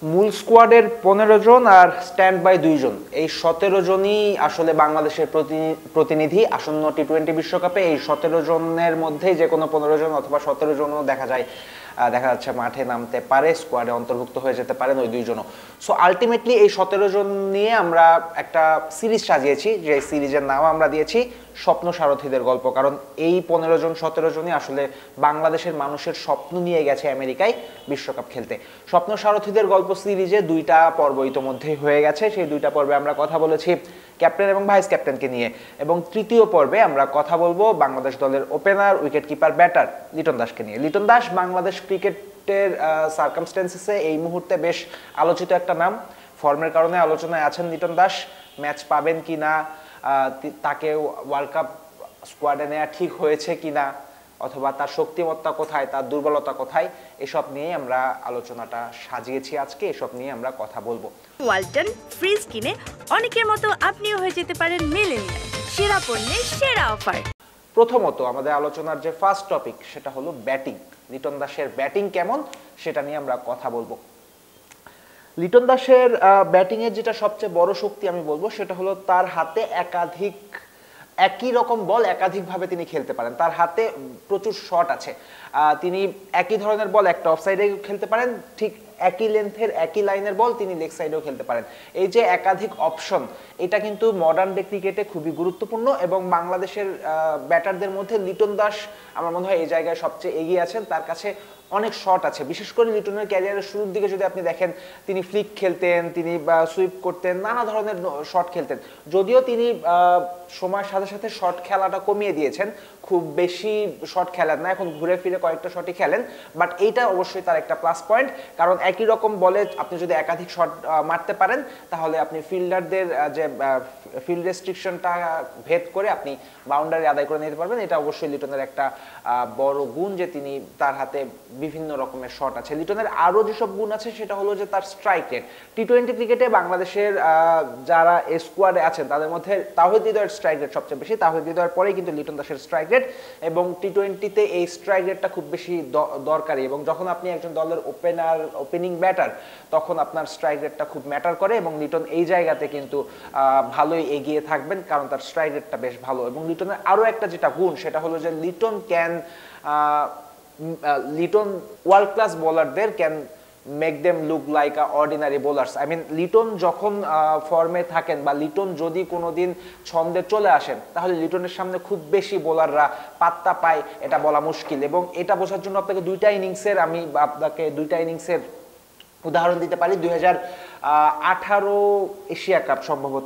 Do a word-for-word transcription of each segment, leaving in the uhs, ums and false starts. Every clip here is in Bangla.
মূল স্কোয়াডের পনেরো জন আর স্ট্যান্ড বাই দুইজন, এই সতেরো জনই আসলে বাংলাদেশের প্রতিনিধি আসন্ন টি টোয়েন্টি বিশ্বকাপে। এই সতেরো জনের মধ্যেই যে কোনো পনেরো জন অথবা সতেরো জনও দেখা যায় দেখা যাচ্ছে মাঠে নামতে পারে, স্কোয়াডে অন্তর্ভুক্ত হয়ে যেতে পারেন ওই দুইজনও। সো আলটিমেটলি এই সতেরো জন নিয়ে আমরা একটা সিরিজ সাজিয়েছি, যে সিরিজের নাম আমরা দিয়েছি স্বপ্ন সারথীদের গল্প। কারণ এই পনেরো জন সতেরো জনই আসলে বাংলাদেশের মানুষের স্বপ্ন নিয়ে গেছে আমেরিকায় বিশ্বকাপ খেলতে। স্বপ্ন সারথীদের গল্প সিরিজে দুইটা পর্ব ইতোমধ্যেই হয়ে গেছে। সেই দুইটা পর্বে আমরা কথা বলেছি ক্যাপ্টেন এবং ভাইস ক্যাপ্টেনকে নিয়ে, এবং তৃতীয় পর্বে আমরা কথা বলবো বাংলাদেশ দলের opener, wicket keeper, batter Liton দাসকে নিয়ে। লিটন দাস বাংলাদেশ ক্রিকেটের সার্কামস্টেন্সেসে এই মুহূর্তে বেশ আলোচিত একটা নাম। ফর্মের কারণে আলোচনায় আছেন লিটন দাস। ম্যাচ পাবেন কি না, তাকে ওয়ার্ল্ড কাপ স্কোয়াডে নেওয়া ঠিক হয়েছে কিনা, অথবা তার শক্তিমত্তা কোথায়, তার দুর্বলতা কোথায়, এসব নিয়ে আমরা আলোচনাটা সাজিয়েছি আজকে। এসব নিয়ে আমরা কথা বলবো। ওয়ালটন ফ্রিজ কিনে অনেকের মতো আপনিও হয়ে যেতে পারেন মিলেনিয়াল, সেরা পণ্যের সেরা অফার। প্রথমত আমাদের আলোচনার যে ফার্স্ট টপিক সেটা হলো ব্যাটিং। লিটন দাসের ব্যাটিং কেমন সেটা নিয়ে আমরা কথা বলবো। লিটন দাসের ব্যাটিং এর যেটা সবচেয়ে বড় শক্তি আমি বলবো সেটা হলো তার হাতে একাধিক একই রকম বল একাধিকভাবে তিনি খেলতে পারেন। তার হাতে প্রচুর শট আছে। তিনি একই ধরনের বল একটা অফ সাইডে খেলতে পারেন, ঠিক একই লেন্থের একই লাইনের বল তিনি লেগ সাইডেও খেলতে পারেন। এই যে একাধিক অপশন, এটা কিন্তু মডার্ন ডে ক্রিকেটে খুবই গুরুত্বপূর্ণ, এবং বাংলাদেশের ব্যাটারদের মধ্যে লিটন দাস আমার মনে হয় এই জায়গায় সবচেয়ে এগিয়ে আছেন। তার কাছে অনেক শট আছে। বিশেষ করে লিটনের ক্যারিয়ারের শুরুর দিকে যদি আপনি দেখেন, তিনি ফ্লিক খেলতেন, তিনি সুইপ করতেন, নানা ধরনের শট খেলতেন। যদিও তিনি সময়ের সাথে সাথে শট খেলাটা কমিয়ে দিয়েছেন, খুব বেশি শট খেলেন না, এখন ঘুরে ফিরে কয়েকটা শটই খেলেন। বাট এইটা অবশ্যই তার একটা প্লাস পয়েন্ট, কারণ একই রকম বলে আপনি যদি একাধিক শট মারতে পারেন তাহলে আপনি ফিল্ডারদের যে ফিল্ড রেস্ট্রিকশনটা ভেদ করে আপনি বাউন্ডারি আদায় করে নিতে পারবেন। এটা অবশ্যই লিটনের একটা বড় গুণ যে তিনি তার হাতে বিভিন্ন রকমের শট আছে। লিটনের আরো যেসব গুণ আছে সেটা হলো যে তার স্ট্রাইক রেট। টি টোয়েন্টি ক্রিকেটে বাংলাদেশের যারা স্কোয়াডে আছেন তাদের মধ্যে তাওহিদ হৃদয়ের স্ট্রাইক রেট সবচেয়ে বেশি। তাওহিদ হৃদয়ের পরেই কিন্তু লিটন দাসের স্ট্রাইক রেট, এবং টি টোয়েন্টিতে এই স্ট্রাইক রেটটা খুব বেশি দরকারি। এবং যখন আপনি একজন দলের ওপেনার ওপেনিং ব্যাটার তখন আপনার স্ট্রাইক রেটটা খুব ম্যাটার করে, এবং লিটন এই জায়গাতে কিন্তু ভালোই এগিয়ে থাকবেন কারণ তার স্ট্রাইক রেটটা বেশ ভালো। এবং লিটনের আরো একটা যেটা গুণ সেটা হলো যে Liton can Liton world class বোলারদের can make them look like a ordinary bowlers. I mean Liton যখন ফর্মে থাকেন বা লিটন যদি কোনোদিন ছন্দে চলে আসেন তাহলে লিটনের সামনে খুব বেশি বোলাররা পাত্তা পায় এটা বলা মুশকিল। এবং এটা বোঝার জন্য আপনাকে দুইটা ইনিংসের আমি আপনাকে দুইটা ইনিংসের উদাহরণ দিতে পারি। দুই হাজার আঠারো এশিয়া কাপ সম্ভবত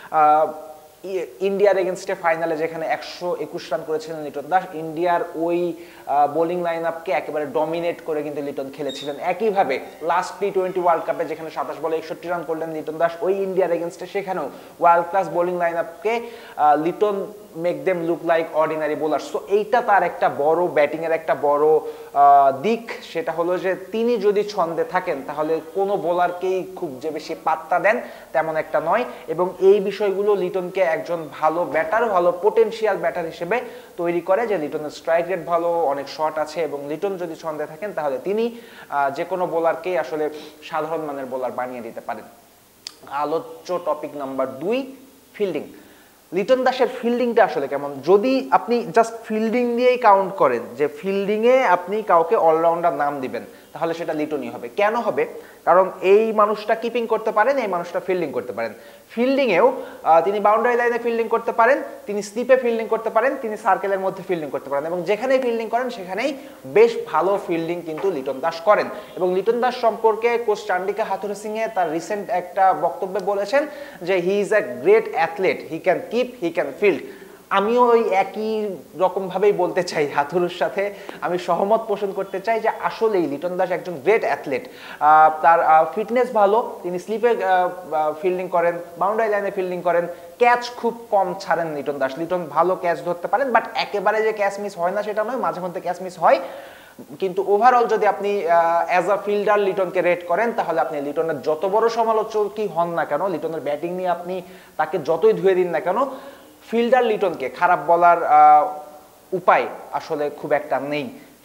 ইন্ডিয়ার এগেনস্টে ফাইনালে যেখানে একশো একুশ রান করেছিলেন লিটন দাস, ইন্ডিয়ার ওই বোলিং লাইন আপকে একেবারে ডমিনেট করে কিন্তু লিটন খেলেছিলেন। একইভাবে লাস্ট টি টোয়েন্টি ওয়ার্ল্ড কাপে যেখানে সাতাশ বলে একষট্টি রান করলেন লিটন দাস ওই ইন্ডিয়ার এগেনস্টে, সেখানেও ওয়ার্ল্ড ক্লাস বোলিং লাইন আপকে Liton make them look like ordinary bowler. So এইটা তার একটা বড় ব্যাটিং এর একটা বড় দিক, সেটা হলো যে তিনি যদি ছন্দে থাকেন তাহলে কোনো বোলারকেই খুব যে বেশি পাত্তা দেন তেমন একটা নয়। এবং এই বিষয়গুলো লিটনকে একজন ভালো ব্যাটার, ভালো পোটেনশিয়াল ব্যাটার হিসেবে তৈরি করে, যে লিটনের স্ট্রাইক রেট ভালো, অনেক শট আছে, এবং লিটন যদি ছন্দে থাকেন তাহলে তিনি যে কোনো বোলারকেই আসলে সাধারণ মানের বোলার বানিয়ে দিতে পারেন। আলোচ্য টপিক নাম্বার দুই, ফিল্ডিং। লিটন দাসের ফিল্ডিংটা আসলে কেমন? যদি আপনি জাস্ট ফিল্ডিং দিয়েই কাউন্ট করেন যে ফিল্ডিংয়ে আপনি কাউকে অলরাউন্ডার নাম দিবেন তাহলে সেটা লিটনই হবে। কেন হবে? কারণ এই মানুষটা কিপিং করতে পারেন, এই মানুষটা ফিল্ডিং করতে পারেন। ফিল্ডিংয়েও তিনি বাউন্ডারি লাইনে ফিল্ডিং করতে পারেন, তিনি স্লিপে ফিল্ডিং করতে পারেন, তিনি সার্কেলের মধ্যে ফিল্ডিং করতে পারেন, এবং যেখানেই ফিল্ডিং করেন সেখানেই বেশ ভালো ফিল্ডিং কিন্তু লিটন দাস করেন। এবং লিটন দাস সম্পর্কে কোচ চান্ডিকা হাথুরু সিংহে তার রিসেন্ট একটা বক্তব্যে বলেছেন যে he is a great athlete, he can keep, he can field. আমিও ওই একই রকম ভাবেই বলতে চাই, হাথুরুর সাথে আমি সহমত পোষণ করতে চাই যে আসলেই লিটন দাস একজন গ্রেট অ্যাথলেট। তার ফিটনেস ভালো, তিনি স্লিপে ফিল্ডিং করেন, বাউন্ডারি লাইনে ফিল্ডিং করেন, ক্যাচ খুব কম ছাড়েন লিটন দাস। লিটন ভালো ক্যাচ ধরতে পারেন, বাট একেবারে যে ক্যাচ মিস হয় না সেটা নয়, মাঝে মধ্যে ক্যাচ মিস হয়। কিন্তু ওভারঅল যদি আপনি অ্যাজ আ ফিল্ডার লিটনকে রেট করেন তাহলে আপনি লিটনের যত বড় সমালোচকই হন না কেন, লিটনের ব্যাটিং নিয়ে আপনি তাকে যতই ধুয়ে দিন না কেন, ফিল্ডার লিটনকে খারাপ বলার উপায় আসলে খুব একটা নেই।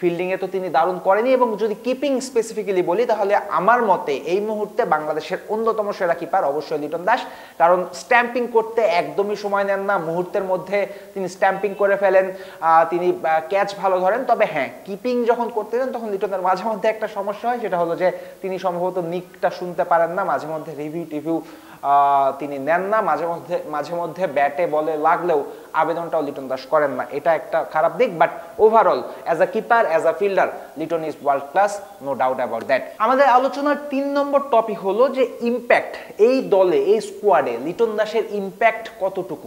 ফিল্ডিংয়ে তো তিনি দারুণ করেনি, এবং যদি কিপিং স্পেসিফিক্যালি বলি তাহলে আমার মতে এই মুহূর্তে বাংলাদেশের অন্যতম সেরা কিপার অবশ্যই লিটন দাস। কারণ স্ট্যাম্পিং করতে একদমই সময় নেন না, মুহূর্তের মধ্যে তিনি স্ট্যাম্পিং করে ফেলেন, তিনি ক্যাচ ভালো ধরেন। তবে হ্যাঁ, কিপিং যখন করতে যান তখন লিটনের মাঝে মধ্যে একটা সমস্যা হয়, সেটা হলো যে তিনি সম্ভবত নিকটা শুনতে পারেন না, মাঝে মধ্যে রিভিউ টিভিউ তিনি নেন না, মাঝে মধ্যে মাঝে মধ্যে ব্যাটে বলে লাগলেও আবেদনটাও লিটন দাস করেন না, এটা একটা খারাপ দিক। But overall as a keeper, as a fielder, Liton is world class, no doubt about that. আমাদের আলোচনার তিন নম্বর টপিক হলো যে ইম্প্যাক্ট, এই দলে এই স্কোয়াডে লিটন দাসের ইম্প্যাক্ট কতটুকু।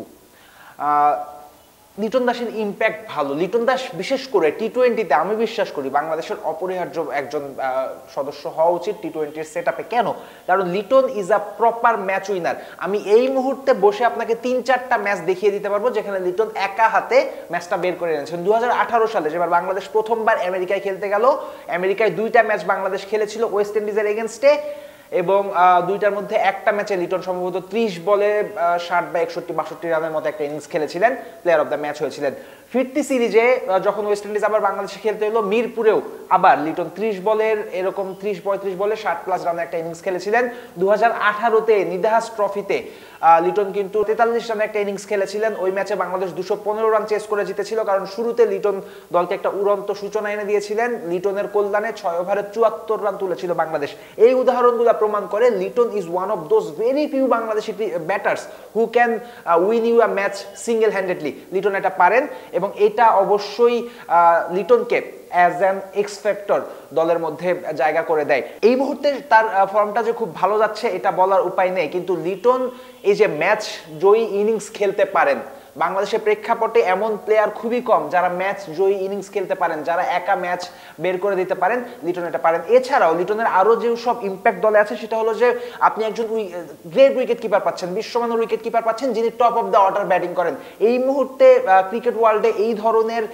লিটন দাসের ইম্প্যাক্ট ভালো। লিটন দাস বিশেষ করে টি টোয়েন্টিতে আমি বিশ্বাস করি বাংলাদেশের অপরিহার্য একজন সদস্য হওয়া উচিত টি টোয়েন্টির সেট আপে। কেন? কারণ Liton is a proper match winner. আমি এই মুহূর্তে বসে আপনাকে তিন চারটা ম্যাচ দেখিয়ে দিতে পারবো যেখানে লিটন একা হাতে ম্যাচটা বের করে এনেছেন। দু হাজার আঠারো সালে যেবার বাংলাদেশ প্রথমবার আমেরিকায় খেলতে গেল, আমেরিকায় দুইটা ম্যাচ বাংলাদেশ খেলেছিল ওয়েস্ট ইন্ডিজের এগেনস্টে, এবং দুইটার মধ্যে একটা ম্যাচে লিটন সম্ভবত ত্রিশ বলে ষাট বা একষট্টি বাষট্টি রানের মতো একটা ইনিংস খেলেছিলেন, প্লেয়ার অফ দ্য ম্যাচ হয়েছিলেন। ফিরতি সিরিজে যখন ওয়েস্ট ইন্ডিজ আবার বাংলাদেশে খেলতে এলো, মিরপুরেও আবার লিটন ত্রিশ বলের এরকম ত্রিশ পঁয়ত্রিশ বলে ষাট প্লাস রানের একটা ইনিংস খেলেছিলেন। দু হাজার আঠারোতে নিদাহাস ট্রফিতে লিটন কিন্তু তেতাল্লিশ রানের একটা ইনিংস খেলেছিলেন। ওই ম্যাচে বাংলাদেশ দুশো পনেরো রান চেস করে জিতেছিল, কারণ শুরুতে লিটন দলকে একটা উড়ন্ত সূচনা এনে দিয়েছিলেন। লিটনের কল্যাণে ছয় ওভারে চুয়াত্তর রান তুলেছিল বাংলাদেশ। এই উদাহরণগুলো প্রমাণ করে Liton is one of those very few Bangladeshi batters who can win you a match single handedly. Liton এটা পারেন, এবং এটা অবশ্যই লিটনকে অ্যাজ অ্যান এক্স ফ্যাক্টর দলের মধ্যে জায়গা করে দেয়। এই মুহূর্তে তার ফর্মটা যে খুব ভালো যাচ্ছে এটা বলার উপায় নেই, কিন্তু লিটন এই যে ম্যাচ জয়ী ইনিংস খেলতে পারেন, বাংলাদেশের প্রেক্ষাপটে এমন প্লেয়ার খুবই কম যারা ম্যাচ জয়ী ইনিংস খেলতে পারেন, যারা একা ম্যাচ বের করে দিতে পারেন। লিটন এটা পারেন। এছাড়াও লিটনের আরো যে সব ইম্প্যাক্ট দলে আছে সেটা হলো যে আপনি একজন গ্রেট উইকেট কিপার পাচ্ছেন, বিশ্বমানের উইকেট কিপার পাচ্ছেন যিনি top of the order batting করেন। এই মুহূর্তে ক্রিকেট ওয়ার্ল্ডে এই ধরনের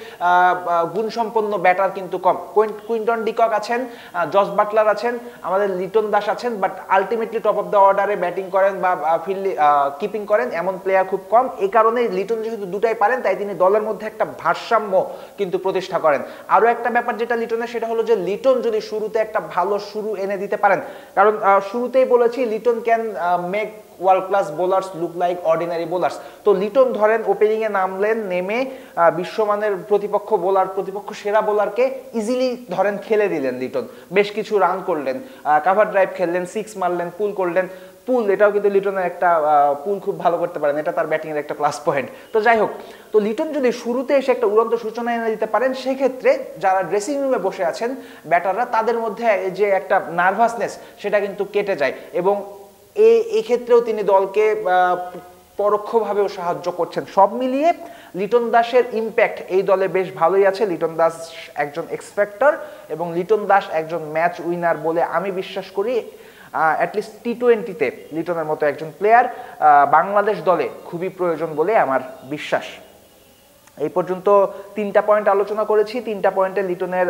গুণসম্পন্ন ব্যাটার কিন্তু কম। কুইন্টন ডিকক আছেন, জস বাটলার আছেন, আমাদের লিটন দাস আছেন, but ultimately top of the অর্ডারে ব্যাটিং করেন বা ফিল্ড কিপিং করেন এমন প্লেয়ার খুব কম। এই কারণে লিটন যেহেতু দুটাই পারেন, তাই তিনি দলের মধ্যে একটা ভারসাম্য কিন্তু প্রতিষ্ঠা করেন। আরো একটা ব্যাপার যেটা লিটনের, সেটা হলো যে লিটন যদি শুরুতে একটা ভালো শুরু এনে দিতে পারেন, কারণ শুরুতেই বলেছি Liton can make world class bowlers look like ordinary bowlers. তো লিটন ধরেন ওপেনিং এ নামলেন, নেমে বিশ্বমানের প্রতিপক্ষ বোলার, প্রতিপক্ষ সেরা বোলারকে ইজিলি ধরেন খেলে দিলেন লিটন, বেশ কিছু রান করলেন, কাভার ড্রাইভ খেললেন, সিক্স মারলেন, পুল করলেন। পুল, এটাও কিন্তু লিটনের একটা পুল খুব ভালো করতে পারেন, এটা তার ব্যাটিং এর একটা প্লাস পয়েন্ট। তো যাই হোক, তো লিটন যদি শুরুতে এসে একটা উড়ন্ত সূচনা এনে দিতে পারেন, সেক্ষেত্রে যারা ড্রেসিং রুমে বসে আছেন ব্যাটাররা, তাদের মধ্যে যে একটা নার্ভাসনেস সেটা কিন্তু কেটে যায়, এবং এই ক্ষেত্রেও তিনি দলকে পরোক্ষভাবেও সাহায্য করছেন। সব মিলিয়ে লিটন দাসের ইম্প্যাক্ট এই দলে বেশ ভালোই আছে। লিটন দাস একজন এক্স ফ্যাক্টর, এবং লিটন দাস একজন ম্যাচ উইনার বলে আমি বিশ্বাস করি। অ্যাটলিস্ট টি টোয়েন্টিতে লিটনের মতো একজন প্লেয়ার বাংলাদেশ দলে খুবই প্রয়োজন বলে আমার বিশ্বাস। এই পর্যন্ত তিনটা পয়েন্ট আলোচনা করেছি। তিনটা পয়েন্টে লিটনের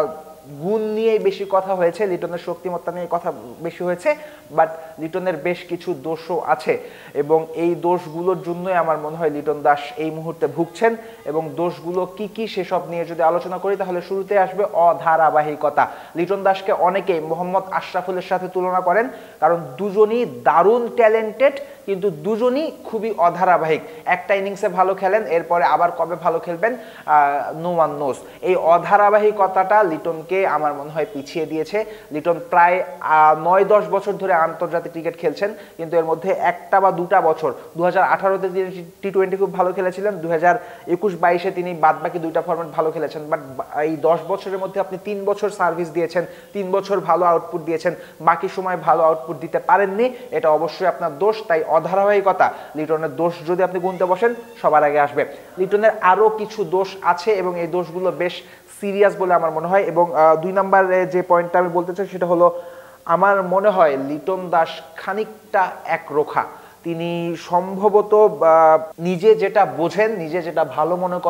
গুণ নিয়েই বেশি কথা হয়েছে, লিটনের শক্তিমত্তা নিয়ে কথা বেশি হয়েছে, বাট লিটনের বেশ কিছু দোষও আছে, এবং এই দোষগুলোর জন্যই আমার মনে হয় লিটন দাস এই মুহূর্তে ভুগছেন। এবং দোষগুলো কি কি সেসব নিয়ে যদি আলোচনা করি তাহলে শুরুতে আসবে অধারাবাহিকতা। লিটন দাসকে অনেকেই মোহাম্মদ আশরাফুলের সাথে তুলনা করেন, কারণ দুজনই দারুণ ট্যালেন্টেড, কিন্তু দুজনই খুবই অধারাবাহিক। একটা ইনিংসে ভালো খেলেন, এরপরে আবার কবে ভালো খেলবেন নো ওয়ান নোস। এই অধারাবাহিকতাটা লিটনকে আমার মনে হয় পিছিয়ে দিয়েছে। লিটন প্রায় নয় দশ বছর ধরে আন্তর্জাতিক ক্রিকেট খেলছেন, কিন্তু এর মধ্যে একটা বা দুটা বছর, দু হাজার আঠারোতে তিনি টি টোয়েন্টি খুব ভালো খেলেছিলেন, দু হাজার একুশ বাইশে তিনি বাদ বাকি দুইটা ফরম্যাট ভালো খেলেছেন, বাট এই দশ বছরের মধ্যে আপনি তিন বছর সার্ভিস দিয়েছেন, তিন বছর ভালো আউটপুট দিয়েছেন, বাকি সময় ভালো আউটপুট দিতে পারেননি, এটা অবশ্যই আপনার দোষ। তাই অধারাবাহিকতা, লিটনের দোষ যদি আপনি গুনতে বসেন সবার আগে আসবে। লিটনের আরো কিছু দোষ আছে, এবং এই দোষগুলো বেশ সিরিয়াস বলে আমার মনে হয়। এবং দুই নম্বরে যে পয়েন্টটা আমি বলতে চাই সেটা হলো, আমার মনে হয় লিটন দাস খানিকটা একরোখা। তিনি সম্ভবত নিজে যেটা বোঝেন, নিজে যেটা ভালো মনে করেন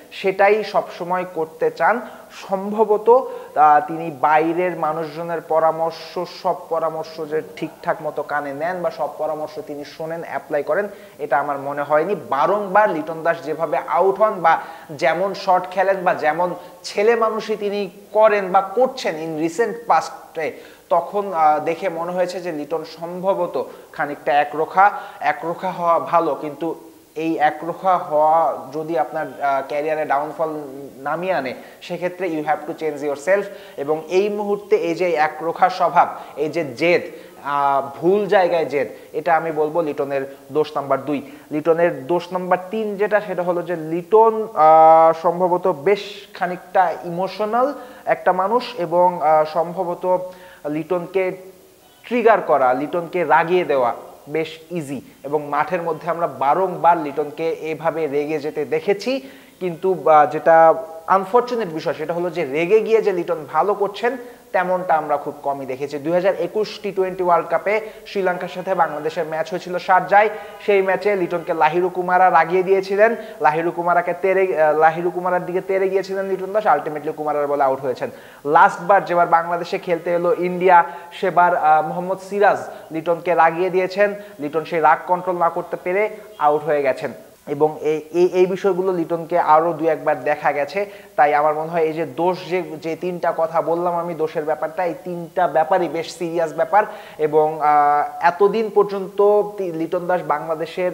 সেটাই সবসময় করতে চান। সম্ভবত তিনি বাইরের মানুষজনের পরামর্শ, সব পরামর্শ যে ঠিকঠাক মতো কানে নেন বা সব পরামর্শ তিনি শোনেন, অ্যাপ্লাই করেন, এটা আমার মনে হয়নি। বারংবার লিটন দাস যেভাবে আউট হন বা যেমন শট খেলেন বা যেমন ছেলে মানুষই তিনি করেন বা করছেন ইন রিসেন্ট পাস্টে, তখন দেখে মনে হয়েছে যে লিটন সম্ভবত খানিকটা একরোখা একরোখা হওয়া ভালো, কিন্তু এই একরোখা হওয়া যদি আপনার ক্যারিয়ারে ডাউনফল নামিয়ে আনে, সেক্ষেত্রে you have to change your self. এবং এই মুহূর্তে এই যে একরোখা স্বভাব, এই যে জেদ, ভুল জায়গায় জেদ, এটা আমি বলবো লিটনের দোষ নাম্বার দুই। লিটনের দোষ নাম্বার তিন যেটা, সেটা হলো যে লিটন সম্ভবত বেশ খানিকটা ইমোশনাল একটা মানুষ এবং সম্ভবত লিটনকে ট্রিগার করা, লিটনকে রাগিয়ে দেওয়া বেশ ইজি, এবং মাঠের মধ্যে আমরা বারংবার লিটনকে এভাবে রেগে যেতে দেখেছি। কিন্তু যেটা আনফরচুনেট বিষয় সেটা হলো যে রেগে গিয়ে যে লিটন ভালো করছেন তেমনটা আমরা খুব কমই দেখেছি। দুই হাজার একুশ টি টোয়েন্টি ওয়ার্ল্ড কাপে শ্রীলঙ্কার সাথে বাংলাদেশের ম্যাচ হয়েছিল শারজায়। সেই ম্যাচে লিটনকে লাহিরু কুমারা রাগিয়ে দিয়েছিলেন, লাহিরু কুমারাকে তেরে লাহিরু কুমারার দিকে তেরে গিয়েছিলেন লিটন দাস, আলটিমেটলি কুমারার বলে আউট হয়েছেন। লাস্টবার যেবার বাংলাদেশে খেলতে এলো ইন্ডিয়া, সেবার মোহাম্মদ সিরাজ লিটনকে রাগিয়ে দিয়েছেন, লিটন সেই রাগ কন্ট্রোল না করতে পেরে আউট হয়ে গেছেন। এবং এই এই বিষয়গুলো লিটনকে আরও দু একবার দেখা গেছে। তাই আমার মনে হয় এই যে দোষ, যে যে তিনটা কথা বললাম আমি দোষের ব্যাপারটা, এই তিনটা ব্যাপারই বেশ সিরিয়াস ব্যাপার। এবং এতদিন পর্যন্ত লিটন দাস বাংলাদেশের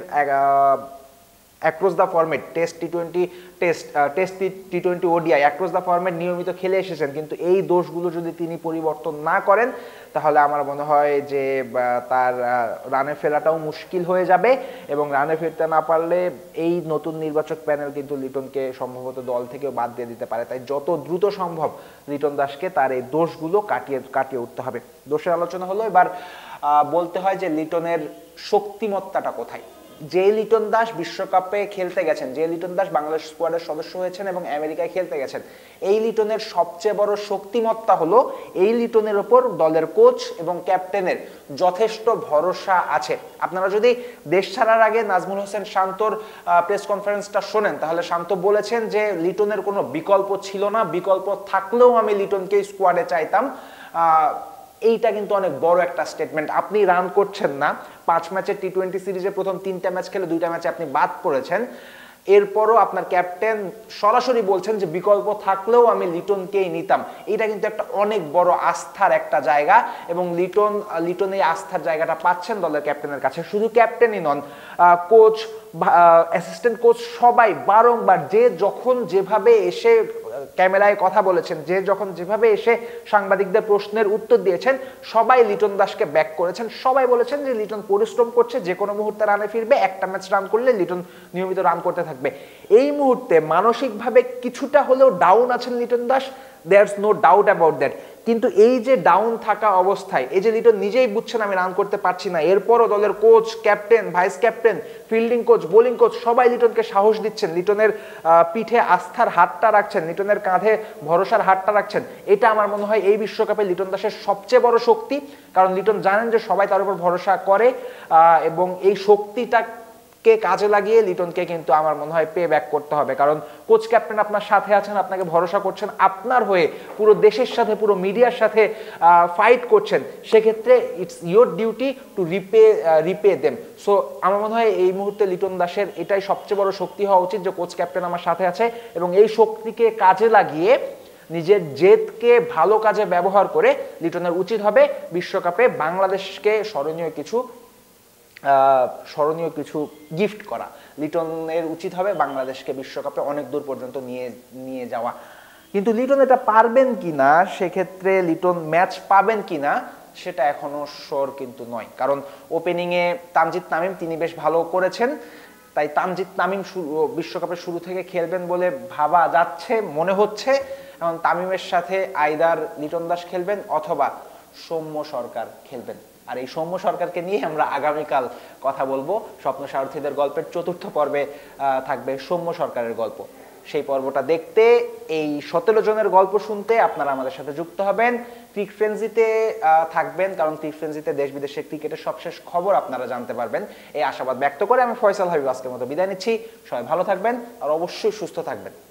across the format, test T twenty test test T twenty ODI across the format নিয়মিত খেলে এসেছেন, কিন্তু এই দোষগুলো যদি তিনি পরিবর্তন না করেন তাহলে আমার মনে হয় যে তার রানে ফেরাটাও মুশকিল হয়ে যাবে। এবং রানে ফিরতে না পারলে এই নতুন নির্বাচক প্যানেল কিন্তু লিটনকে সম্ভবত দল থেকেও বাদ দিয়ে দিতে পারে। তাই যত দ্রুত সম্ভব লিটন দাসকে তার এই দোষগুলো কাটিয়ে কাটিয়ে উঠতে হবে। দোষের আলোচনা হলো, এবার বলতে হয় যে লিটনের শক্তিমত্তাটা কোথায়। যে লিটন দাস বিশ্বকাপে খেলতে গেছেন, যে লিটন দাস বাংলাদেশ স্কোয়াডের সদস্য হয়েছেন এবং আমেরিকায় খেলতে গেছেন, এই লিটনের সবচেয়ে বড় শক্তিমত্তা হলো এই লিটনের ওপর দলের কোচ এবং ক্যাপ্টেনের যথেষ্ট ভরসা আছে। আপনারা যদি দেশ ছাড়ার আগে নাজমুল হোসেন শান্তর প্রেস কনফারেন্সটা শোনেন, তাহলে শান্ত বলেছেন যে লিটনের কোনো বিকল্প ছিল না, বিকল্প থাকলেও আমি লিটনকে স্কোয়াডে চাইতাম। এইটা কিন্তু অনেক বড় একটা স্টেটমেন্ট। আপনি রান করছেন না, পাঁচ ম্যাচের টি টোয়েন্টি সিরিজে প্রথম তিনটা ম্যাচ খেলে দুইটা ম্যাচে আপনি বাদ পড়েছেন, এরপরও আপনার ক্যাপ্টেন সরাসরি বলছেন যে বিকল্প থাকলেও আমি লিটনকেই নিতাম। এটা কিন্তু একটা অনেক বড় আস্থার একটা জায়গা, এবং লিটন লিটন এই আস্থার জায়গাটা পাচ্ছেন দলের ক্যাপ্টেনের কাছে। শুধু ক্যাপ্টেনই নন, কোচ, অ্যাসিস্ট্যান্ট কোচ সবাই বারংবার যে যখন যেভাবে এসে ক্যামেরায় কথা বলেছেন, যে যখন যেভাবে এসে সাংবাদিকদের প্রশ্নের উত্তর দিয়েছেন, সবাই লিটন দাসকে ব্যাক করেছেন। সবাই বলেছেন যে লিটন পরিশ্রম করছে, যে কোনো মুহূর্তে রানে ফিরবে, একটা ম্যাচ রান করলে লিটন নিয়মিত রান করতে থাকবে। এই মুহূর্তে মানসিকভাবে কিছুটা হলেও ডাউন আছেন Liton Das, there's no doubt about that. কিন্তু এই যে ডাউন থাকা অবস্থায়, এই যে লিটন নিজেই বুঝছেন আমি রান করতে পারছি না, এরপরও দলের coach, captain, vice captain, fielding coach, bowling coach সবাই লিটনকে সাহস দিচ্ছেন, লিটনের পিঠে আস্থার হাতটা রাখছেন, লিটনের কাঁধে ভরসার হাতটা রাখছেন। এটা আমার মনে হয় এই বিশ্বকাপে লিটন দাসের সবচেয়ে বড় শক্তি, কারণ লিটন জানেন যে সবাই তার উপর ভরসা করে, এবং এই শক্তিটা কে কাজে লাগিয়ে লিটনকে কিন্তু আমার মনে হয় পে ব্যাক করতে হবে। কারণ কোচ ক্যাপ্টেন আপনার সাথে আছেন, আপনাকে ভরসা করছেন, আপনার হয়ে পুরো দেশের সাথে, পুরো মিডিয়ার সাথে ফাইট করছেন, সেক্ষেত্রে it's your duty to repay repay them. So আমার মনে হয় এই মুহূর্তে লিটন দাসের এটাই সবচেয়ে বড় শক্তি হওয়া উচিত, যে কোচ ক্যাপ্টেন আমার সাথে আছে, এবং এই শক্তিকে কাজে লাগিয়ে নিজের জেদকে ভালো কাজে ব্যবহার করে লিটনের উচিত হবে বিশ্বকাপে বাংলাদেশকে স্মরণীয় কিছু স্মরণীয় কিছু গিফট করা। লিটনের উচিত হবে বাংলাদেশকে বিশ্বকাপে অনেক দূর পর্যন্ত নিয়ে নিয়ে যাওয়া। কিন্তু লিটন এটা পারবেন কিনা, সেক্ষেত্রে লিটন ম্যাচ পাবেন কিনা, সেটা এখনো শিওর কিন্তু নয়। কারণ ওপেনিংয়ে তানজিদ তামিম তিনি বেশ ভালো করেছেন, তাই তানজিদ তামিম বিশ্বকাপের শুরু থেকে খেলবেন বলে ভাবা যাচ্ছে, মনে হচ্ছে। এবং তামিমের সাথে আইদার লিটন দাস খেলবেন অথবা সৌম্য সরকার খেলবেন। আর এই সৌম্য সরকারকে নিয়ে আমরা আগামীকাল কথা বলবো। স্বপ্ন সারথীদের গল্পের চতুর্থ পর্বে থাকবে সৌম্য সরকারের গল্প। সেই পর্বটা দেখতে, এই সতেরো জনের গল্প শুনতে আপনারা আমাদের সাথে যুক্ত হবেন, ক্রিক ফ্রেন্সিতে থাকবেন, কারণ ক্রিক ফ্রেন্সিতে দেশ বিদেশের ক্রিকেটের সবশেষ খবর আপনারা জানতে পারবেন। এই আশাবাদ ব্যক্ত করে আমি ফয়সাল হাবিব আজকের মতো বিদায় নিচ্ছি। সবাই ভালো থাকবেন আর অবশ্যই সুস্থ থাকবেন।